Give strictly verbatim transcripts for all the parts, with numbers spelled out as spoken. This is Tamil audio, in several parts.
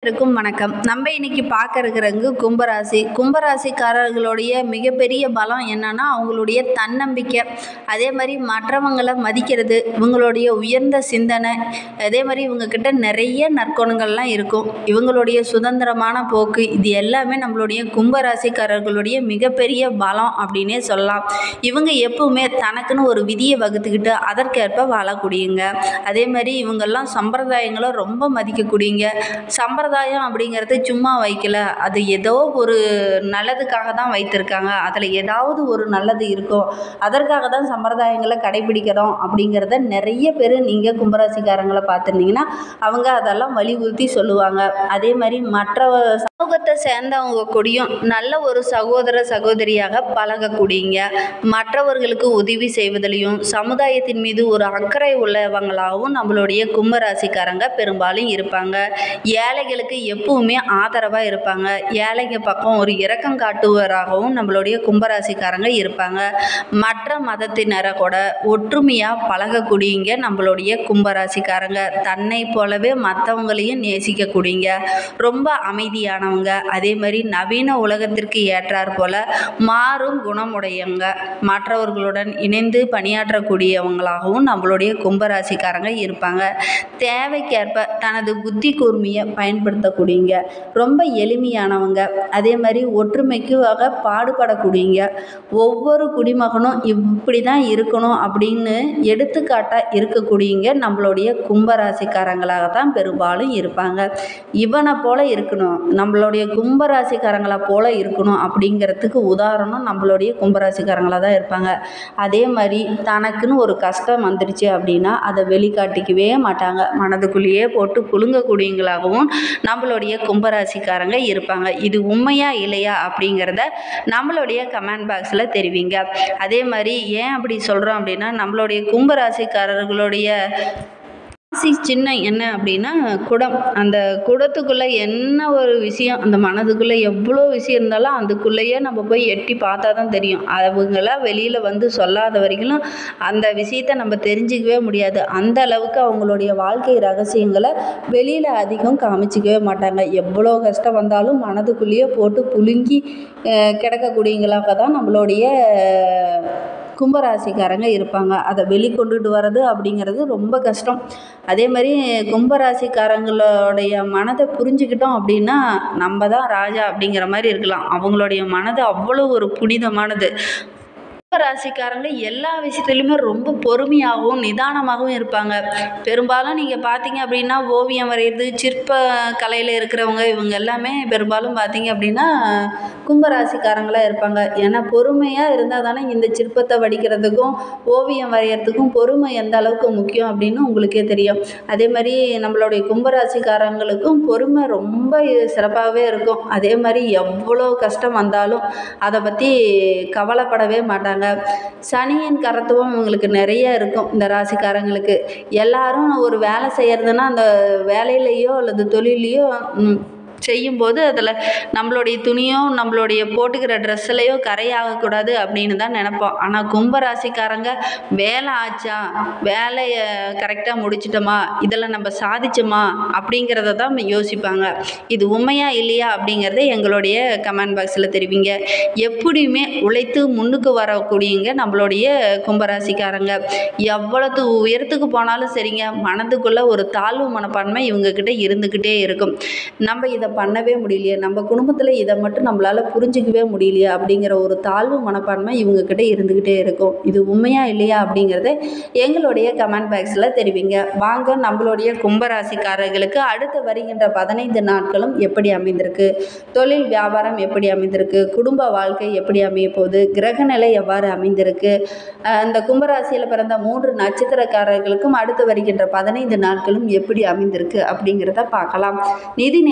இருக்கும் வணக்கம். நம்ம இன்னைக்கு பார்க்க இருக்கிறவங்க கும்பராசி. கும்பராசிக்காரர்களுடைய மிகப்பெரிய பலம் என்னன்னா அவங்களுடைய தன்னம்பிக்கை, அதே மாதிரி மற்றவங்களை மதிக்கிறது, இவங்களுடைய உயர்ந்த சிந்தனை, அதே மாதிரி இவங்க கிட்ட நிறைய நற்குணங்கள்லாம் இருக்கும். இவங்களுடைய சுதந்திரமான போக்கு, இது எல்லாமே நம்மளுடைய கும்பராசிக்காரர்களுடைய மிகப்பெரிய பலம் அப்படின்னே சொல்லலாம். இவங்க எப்பவுமே தனக்குன்னு ஒரு விதியை வகுத்துக்கிட்டு அதற்கேற்ப வாழக்கூடியங்க. அதே மாதிரி இவங்கெல்லாம் சம்பிரதாயங்களை ரொம்ப மதிக்கக்கூடியங்க. சம்பிரதாயம் அப்படிங்கிறது சும்மா வைக்கல, அது ஏதோ ஒரு நல்லதுக்காக தான் வைத்திருக்காங்க. அதில் ஏதாவது ஒரு நல்லது இருக்கும், அதற்காக தான் சம்பிரதாயங்களை கடைபிடிக்கிறோம் அப்படிங்கிறத நிறைய பேர் நீங்கள் கும்பராசிக்காரங்களை பார்த்துருந்தீங்கன்னா அவங்க அதெல்லாம் வலியுறுத்தி சொல்லுவாங்க. அதே மாதிரி மற்ற சமூகத்தை சேர்ந்தவங்க கூடயும் நல்ல ஒரு சகோதர சகோதரியாக பழகக்கூடியங்க. மற்றவர்களுக்கு உதவி செய்வதிலையும் சமுதாயத்தின் மீது ஒரு அக்கறை உள்ளவங்களாகவும் நம்மளுடைய கும்பராசிக்காரங்க பெரும்பாலும் இருப்பாங்க. ஏழைகளுக்கு எப்பவுமே ஆதரவாக இருப்பாங்க. ஏழைங்க பக்கம் ஒரு இரக்கம் காட்டுவராகவும் நம்மளுடைய கும்பராசிக்காரங்க இருப்பாங்க. மற்ற மதத்தினரை கூட ஒற்றுமையாக பழகக்கூடியங்க நம்மளுடைய கும்பராசிக்காரங்க. தன்னை போலவே மற்றவங்களையும் நேசிக்கக்கூடியங்க, ரொம்ப அமைதியானவங்க. அதே மாதிரி நவீன உலகத்திற்கு ஏற்றார் போல மாறும் குணமுடையவங்க, மற்றவர்களுடன் இணைந்து பணியாற்றக்கூடியவங்களாகவும் நம்மளுடைய கும்பராசிக்காரங்க இருப்பாங்க. தேவைக்கேற்ப தனது புத்தி கூர்மையை பயன்படுத்தக்கூடியங்க, ரொம்ப எளிமையானவங்க. அதே மாதிரி ஒற்றுமைக்காக பாடுபடக்கூடியங்க. ஒவ்வொரு குடிமகனும் இப்படி தான் இருக்கணும் அப்படின்னு எடுத்துக்காட்டாக இருக்கக்கூடியங்க நம்மளுடைய கும்பராசிக்காரங்களாக தான் பெரும்பாலும் இருப்பாங்க. இவனை போல இருக்கணும், நம்மளுடைய கும்பராசிக்காரங்களை போல இருக்கணும் அப்படிங்கிறதுக்கு உதாரணம் நம்மளுடைய கும்பராசிக்காரங்களாக தான் இருப்பாங்க. அதே மாதிரி தனக்குன்னு ஒரு கஷ்டம் வந்துடுச்சு அப்படின்னா அதை வெளிக்காட்டிக்கவே மாட்டாங்க, மனதுக்குள்ளேயே போட்டு புழுங்கக்கூடியவங்களாகவும் நம்மளுடைய கும்பராசிக்காரங்க இருப்பாங்க. இது உண்மையா இல்லையா அப்படிங்கிறத நம்மளுடைய கமெண்ட் பாக்ஸில் தெரிவிங்க. அதே மாதிரி ஏன் அப்படி சொல்கிறோம் அப்படின்னா நம்மளுடைய கும்பராசிக்காரர்களுடைய ராசி சின்னம் என்ன அப்படின்னா குடம். அந்த குடத்துக்குள்ளே என்ன ஒரு விஷயம், அந்த மனதுக்குள்ளே எவ்வளோ விஷயம் இருந்தாலும் அதுக்குள்ளேயே நம்ம போய் எட்டி பார்த்தா தான் தெரியும். அவங்களாம் வெளியில் வந்து சொல்லாத வரைக்கும் அந்த விஷயத்தை நம்ம தெரிஞ்சிக்கவே முடியாது. அந்த அளவுக்கு அவங்களுடைய வாழ்க்கை ரகசியங்களை வெளியில் அதிகம் காமிச்சிக்கவே மாட்டாங்க. எவ்வளோ கஷ்டம் வந்தாலும் மனதுக்குள்ளேயே போட்டு புழுங்கி கிடக்கக்கூடியவங்களாக தான் நம்மளுடைய கும்பராசிக்காரங்க இருப்பாங்க. அதை வெளிக்கொண்டுட்டு வர்றது அப்படிங்கிறது ரொம்ப கஷ்டம். அதே மாதிரி கும்பராசிக்காரங்களுடைய மனதை புரிஞ்சுக்கிட்டோம் அப்படின்னா நம்ம தான் ராஜா அப்படிங்கிற மாதிரி இருக்கலாம். அவங்களுடைய மனது அவ்வளோ ஒரு புனிதமானது. ராசிக்காரங்க எல்லா விஷயத்துலையுமே ரொம்ப பொறுமையாகவும் நிதானமாகவும் இருப்பாங்க. பெரும்பாலும் நீங்கள் பார்த்தீங்க அப்படின்னா ஓவியம் வரைகிறது, சிற்ப கலையில் இருக்கிறவங்க இவங்க எல்லாமே பெரும்பாலும் பார்த்தீங்க அப்படின்னா கும்பராசிக்காரங்களாக இருப்பாங்க. ஏன்னா பொறுமையாக இருந்தால் தானே இந்த சிற்பத்தை வடிக்கிறதுக்கும் ஓவியம் வரைகிறதுக்கும் பொறுமை எந்த அளவுக்கு முக்கியம் அப்படின்னு உங்களுக்கே தெரியும். அதே மாதிரி நம்மளுடைய கும்பராசிக்காரங்களுக்கும் பொறுமை ரொம்ப சிறப்பாகவே இருக்கும். அதே மாதிரி எவ்வளோ கஷ்டம் வந்தாலும் அதை பற்றி கவலைப்படவே மாட்டாங்க. சனியின் கரத்துவம் உங்களுக்கு நிறைய இருக்கும். இந்த ராசிக்காரங்களுக்கு எல்லாரும் ஒரு வேலை செய்யறதுன்னா அந்த வேலையிலையோ அல்லது தொழிலையோ செய்யும்போது அதில் நம்மளுடைய துணியோ நம்மளுடைய போட்டுக்கிற ட்ரெஸ்லையோ கரையாகக்கூடாது அப்படின்னு தான் நினைப்போம். ஆனால் கும்பராசிக்காரங்க வேலை ஆச்சா, வேலையை கரெக்டாக முடிச்சிட்டோமா, இதில் நம்ம சாதிச்சோமா அப்படிங்கிறத தான் யோசிப்பாங்க. இது உண்மையா இல்லையா அப்படிங்கிறத எங்களுடைய கமெண்ட் பாக்ஸில் தெரிவிங்க. எப்படியுமே உழைத்து முன்னுக்கு வரக்கூடியங்க நம்மளுடைய கும்பராசிக்காரங்க. எவ்வளவு உயரத்துக்கு போனாலும் சரிங்க, மனதுக்குள்ளே ஒரு தாழ்வு மனப்பான்மை இவங்கக்கிட்ட இருந்துக்கிட்டே இருக்கும். நம்ம இதை பண்ணவே முடியலையே, நம்ம குடும்பத்தில் இதை மட்டும் நம்மளால் புரிஞ்சிக்கவே முடியலையே அப்படிங்கிற ஒரு தாழ்வு மனப்பான்மை இவங்கக்கிட்ட இருந்துக்கிட்டே இருக்கும். இது உண்மையா இல்லையா அப்படிங்கிறத எங்களுடைய கமெண்ட் பாக்ஸில் தெரிவிங்க. வாங்க நம்மளுடைய கும்பராசிக்காரர்களுக்கு அடுத்து வருகின்ற பதினைந்து நாட்களும் எப்படி அமைந்திருக்கு, தொழில் வியாபாரம் எப்படி அமைந்திருக்கு, குடும்ப வாழ்க்கை எப்படி அமைய போகுது, கிரகநிலை எவ்வாறு அமைந்திருக்கு, அந்த கும்பராசியில் பிறந்த மூன்று நட்சத்திரக்காரர்களுக்கும் அடுத்து வருகின்ற பதினைந்து நாட்களும் எப்படி அமைந்திருக்கு அப்படிங்கிறத பார்க்கலாம். நிதி நிலைமை எவ்வாறு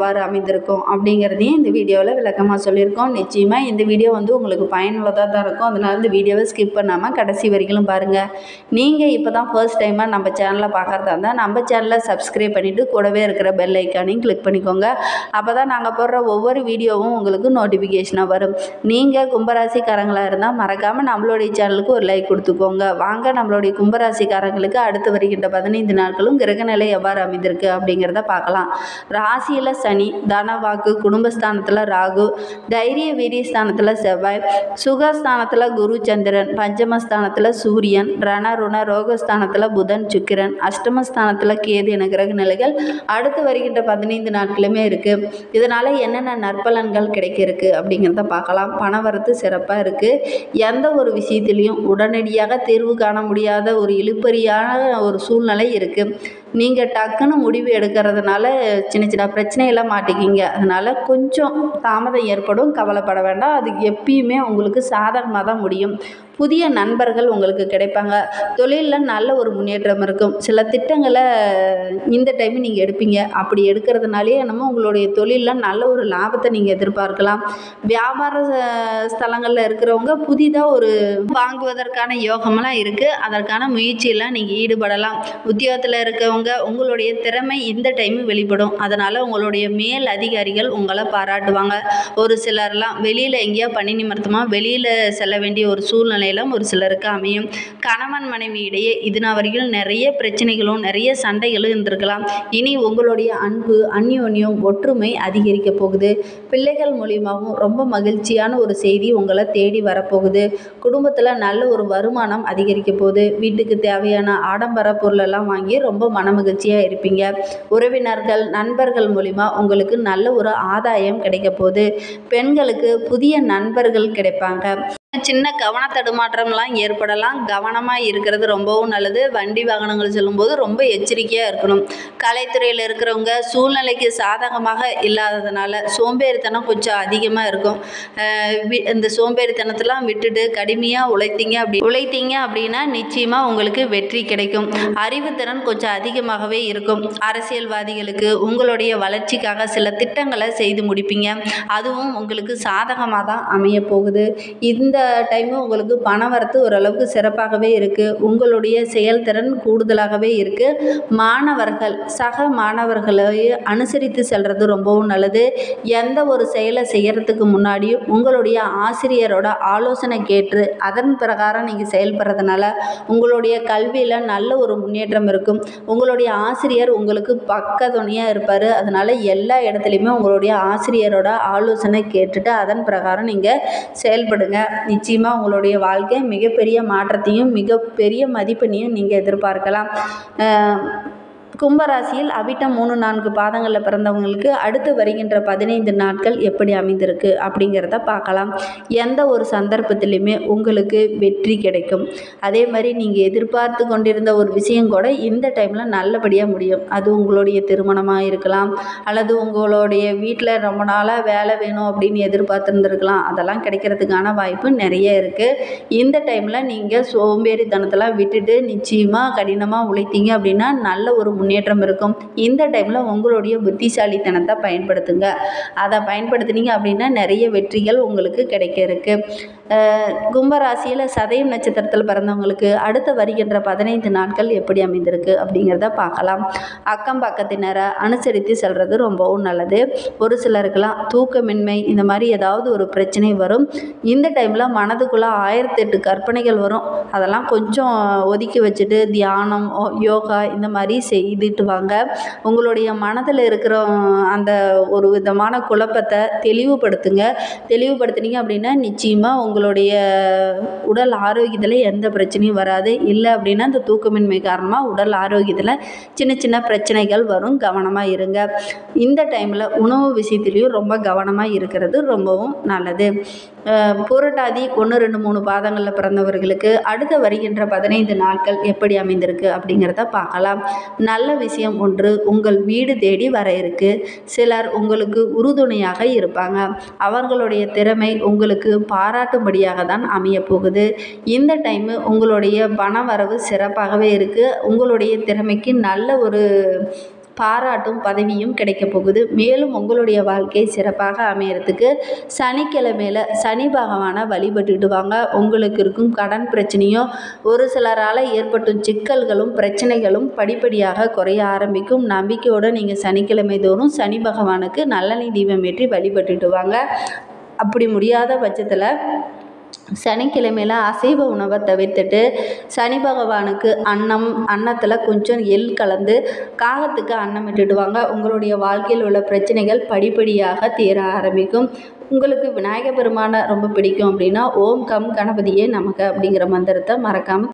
எவ்வாறு அமைந்திருக்கும் அப்படிங்கிறதையும் இந்த வீடியோவில் விளக்கமாக சொல்லியிருக்கோம். நிச்சயமாக இந்த வீடியோ வந்து உங்களுக்கு பயனுள்ளதாக தான் இருக்கும். அதனால் இந்த வீடியோவை ஸ்கிப் பண்ணாமல் கடைசி வரைக்கும் பாருங்கள். நீங்கள் இப்போ தான் ஃபர்ஸ்ட் டைமாக நம்ம சேனலை பார்க்குறதா இருந்தால் நம்ம சேனலை சப்ஸ்கிரைப் பண்ணிவிட்டு கூடவே இருக்கிற பெல் ஐக்கானையும் கிளிக் பண்ணிக்கோங்க. அப்போ தான் நாங்கள் போடுற ஒவ்வொரு வீடியோவும் உங்களுக்கு நோட்டிஃபிகேஷனாக வரும். நீங்கள் கும்பராசிக்காரங்களாக இருந்தால் மறக்காமல் நம்மளுடைய சேனலுக்கு ஒரு லைக் கொடுத்துக்கோங்க. வாங்க நம்மளுடைய கும்பராசிக்காரங்களுக்கு அடுத்து வருகின்ற பதினைந்து நாட்களும் கிரகநிலை எவ்வாறு அமைந்திருக்கு அப்படிங்கிறத பார்க்கலாம். ராசியில் சனி, தனவாக்கு, குடும்பஸ்தானத்தில் ராகு, தைரிய வீரியஸ்தானத்தில் செவ்வாய், சுகஸ்தானத்தில் குரு சந்திரன், பஞ்சமஸ்தானத்தில் சூரியன், ரண ருண ரோகஸ்தானத்தில் புதன் சுக்கிரன், அஷ்டமஸ்தானத்தில் கேது என கிரக நிலைகள் அடுத்து வருகின்ற பதினைந்து நாட்களுமே இருக்குது. இதனால் என்னென்ன நற்பலன்கள் கிடைக்க இருக்கு அப்படிங்கிறத பார்க்கலாம். பணவரத்து சிறப்பாக இருக்குது. எந்த ஒரு விஷயத்திலையும் உடனடியாக தீர்வு காண முடியாத ஒரு இழுபறியான ஒரு சூழ்நிலை இருக்குது. நீங்கள் டக்குன்னு முடிவு எடுக்கிறதுனால சின்ன சின்ன பிரச்சனையெல்லாம் மாட்டிக்கிங்க. அதனால் கொஞ்சம் தாமதம் ஏற்படும், கவலைப்பட வேண்டாம். அது எப்பயுமே உங்களுக்கு சாதகமாக தான் முடியும். புதிய நண்பர்கள் உங்களுக்கு கிடைப்பாங்க. தொழிலில் நல்ல ஒரு முன்னேற்றம் இருக்கும். சில திட்டங்களை இந்த டைம் நீங்கள் எடுப்பீங்க. அப்படி எடுக்கிறதுனாலே நம்ம உங்களுடைய தொழிலில் நல்ல ஒரு லாபத்தை நீங்கள் எதிர்பார்க்கலாம். வியாபார ஸ்தலங்களில் இருக்கிறவங்க புதிதாக ஒரு வாங்குவதற்கான யோகமெல்லாம் இருக்குது. அதற்கான முயற்சியெல்லாம் நீங்கள் ஈடுபடலாம். உத்தியோகத்தில் இருக்கவங்க உங்களுடைய திறமை இந்த டைம் வெளிப்படும். அதனால் உங்களுடைய மேல் அதிகாரிகள் உங்களை பாராட்டுவாங்க. ஒரு சிலர்லாம் வெளியில் எங்கேயா பணி நிமித்தமாக வெளியில் செல்ல வேண்டிய ஒரு சூழ்நிலையிலும் ஒரு சிலருக்கு அமையும். கணவன் மனைவி இடையே இதுனா வரைக்கும் நிறைய பிரச்சனைகளும் நிறைய சண்டைகளும் இருந்திருக்கலாம். இனி உங்களுடைய அன்பு, அந்யோன்யம், ஒற்றுமை அதிகரிக்க போகுது. பிள்ளைகள் மூலியமாகவும் ரொம்ப மகிழ்ச்சியான ஒரு செய்தி உங்களை தேடி வரப்போகுது. குடும்பத்தில் நல்ல ஒரு வருமானம் அதிகரிக்க போகுது. வீட்டுக்கு தேவையான ஆடம்பர பொருளெல்லாம் வாங்கி ரொம்ப மன மகிழ்ச்சியாக இருப்பீங்க. உறவினர்கள், நண்பர்கள் மூலிமா உங்களுக்கு நல்ல ஒரு ஆதாயம் கிடைக்க போகுது. பெண்களுக்கு புதிய நண்பர்கள் கிடைப்பாங்க. சின்ன கவன தடுமாற்றம்லாம் ஏற்படலாம். கவனமாக இருக்கிறது ரொம்பவும் நல்லது. வண்டி வாகனங்கள் செல்லும்போது ரொம்ப எச்சரிக்கையாக இருக்கணும். கலைத்துறையில் இருக்கிறவங்க சூழ்நிலைக்கு சாதகமாக இல்லாததுனால சோம்பேறித்தனம் கொஞ்சம் அதிகமாக இருக்கும். இந்த சோம்பேறித்தனத்தெல்லாம் விட்டுட்டு கடுமையாக உழைத்தீங்க அப்படி உழைத்தீங்க அப்படின்னா நிச்சயமாக உங்களுக்கு வெற்றி கிடைக்கும். அறிவுத்திறன் கொஞ்சம் அதிகமாகவே இருக்கும். அரசியல்வாதிகளுக்கு உங்களுடைய வளர்ச்சிக்காக சில திட்டங்களை செய்து முடிப்பீங்க. அதுவும் உங்களுக்கு சாதகமாக தான் அமைய போகுது. இந்த டைமு உங்களுக்கு பண வரத்து ஓரளவுக்கு சிறப்பாகவே இருக்குது. உங்களுடைய செயல்திறன் கூடுதலாகவே இருக்குது. மாணவர்கள் சக மாணவர்களை அனுசரித்து செல்வது ரொம்பவும் நல்லது. எந்த ஒரு செயலை செய்கிறதுக்கு முன்னாடியும் உங்களுடைய ஆசிரியரோட ஆலோசனை கேட்டு அதன் பிரகாரம் நீங்கள் செயல்படுறதுனால உங்களுடைய கல்வியில் நல்ல ஒரு முன்னேற்றம் இருக்கும். உங்களுடைய ஆசிரியர் உங்களுக்கு பக்கத்துணையாக இருப்பார். அதனால் எல்லா இடத்துலையுமே உங்களுடைய ஆசிரியரோட ஆலோசனை கேட்டுட்டு அதன் பிரகாரம் நீங்கள் செயல்படுங்க. நிச்சயமாக உங்களுடைய வாழ்க்கை மிகப்பெரிய மாற்றத்தையும் மிகப்பெரிய மதிப்பெண்ணையும் நீங்கள் எதிர்பார்க்கலாம். கும்பராசியில் அவிட்டம் மூணு நான்கு பாதங்களில் பிறந்தவங்களுக்கு அடுத்து வருகின்ற பதினைந்து நாட்கள் எப்படி அமைந்திருக்கு அப்படிங்கிறத பார்க்கலாம். எந்த ஒரு சந்தர்ப்பத்திலையுமே உங்களுக்கு வெற்றி கிடைக்கும். அதே மாதிரி நீங்கள் எதிர்பார்த்து கொண்டிருந்த ஒரு விஷயம் கூட இந்த டைமில் நல்லபடியாக முடியும். அது உங்களுடைய திருமணமாக இருக்கலாம், அல்லது உங்களுடைய வீட்டில் ரொம்ப நாளாக வேலை வேணும் அப்படின்னு எதிர்பார்த்துருந்துருக்கலாம். அதெல்லாம் கிடைக்கிறதுக்கான வாய்ப்பு நிறைய இருக்குது. இந்த டைமில் நீங்கள் சோம்பேறித்தனத்தெல்லாம் விட்டுட்டு நிச்சயமாக கடினமாக உழைத்தீங்க அப்படின்னா நல்ல ஒரு முன்னேற்றம் இருக்கும். இந்த டைமில் உங்களுடைய புத்திசாலித்தனத்தை பயன்படுத்துங்க. அதை பயன்படுத்தினீங்க அப்படின்னா நிறைய வெற்றிகள் உங்களுக்கு கிடைக்க இருக்கு. கும்பராசியில் சதயம் நட்சத்திரத்தில் பிறந்தவங்களுக்கு அடுத்து வருகின்ற பதினைந்து நாட்கள் எப்படி அமைந்திருக்கு அப்படிங்கிறத பார்க்கலாம். அக்கம் பக்கத்தினரை அனுசரித்து செல்வது ரொம்பவும் நல்லது. ஒரு சிலருக்கெல்லாம் தூக்கமின்மை இந்த மாதிரி ஏதாவது ஒரு பிரச்சனை வரும். இந்த டைமில் மனதுக்குள்ளே ஆயிரத்தி எட்டு கற்பனைகள் வரும். அதெல்லாம் கொஞ்சம் ஒதுக்கி வச்சுட்டு தியானம், யோகா இந்த மாதிரி செய்துட்டு வாங்க. உங்களுடைய மனதில் இருக்கிற அந்த ஒரு விதமான குழப்பத்தை தெளிவுபடுத்துங்க. தெளிவுபடுத்தினீங்க அப்படின்னா நிச்சயமாக உங்களுடைய உடல் ஆரோக்கியத்தில் எந்த பிரச்சனையும் வராது. இல்லை அப்படின்னா இந்த தூக்கமின்மை காரணமாக உடல் ஆரோக்கியத்தில் சின்ன சின்ன பிரச்சனைகள் வரும். கவனமாக இருங்க. இந்த டைமில் உணவு விஷயத்துலேயும் ரொம்ப கவனமாக இருக்கிறது ரொம்பவும் நல்லது. புரட்டாதி ஒன்று ரெண்டு மூணு பாதங்களில் பிறந்தவர்களுக்கு அடுத்து வருகின்ற பதினைந்து நாட்கள் எப்படி அமைந்திருக்கு அப்படிங்கிறத பார்க்கலாம். நல்ல விஷயம் ஒன்று உங்கள் வீடு தேடி வர இருக்கு. சிலர் உங்களுக்கு உறுதுணையாக இருப்பாங்க. அவர்களுடைய திறமை உங்களுக்கு பாராட்டும்படியாக தான் அமைய போகுது. இந்த டைமு உங்களுடைய பண வரவு சிறப்பாகவே இருக்குது. உங்களுடைய திறமைக்கு நல்ல ஒரு பாராட்டும் பதவியும் கிடைக்க போகுது. மேலும் உங்களுடைய வாழ்க்கை சிறப்பாக அமையறதுக்கு சனிக்கிழமையில் சனி பகவானை வழிபட்டுட்டு வாங்க. உங்களுக்கு இருக்கும் கடன் பிரச்சனையும் ஒரு சிலரால் ஏற்பட்டும் சிக்கல்களும் பிரச்சனைகளும் படிப்படியாக குறைய ஆரம்பிக்கும். நம்பிக்கையோடு நீங்கள் சனிக்கிழமை தோறும் சனி பகவானுக்கு நல்லெண்ணெய் தீபம் ஏற்றி வழிபட்டுட்டு வாங்க. அப்படி முடியாத பட்சத்தில் சனிக்கிழமையில் அசைவ உணவை தவிர்த்துட்டு சனி பகவானுக்கு அன்னம் அன்னத்தில் கொஞ்சம் எள் கலந்து காகத்துக்கு அன்னம் இட்டுடுவாங்க. உங்களுடைய வாழ்க்கையில் உள்ள பிரச்சனைகள் படிப்படியாக தீர ஆரம்பிக்கும். உங்களுக்கு விநாயகர் பெருமானை ரொம்ப பிடிக்கும் அப்படின்னா ஓம் கம் கணபதியே நமக்கு அப்படிங்கிற மந்திரத்தை மறக்காமல்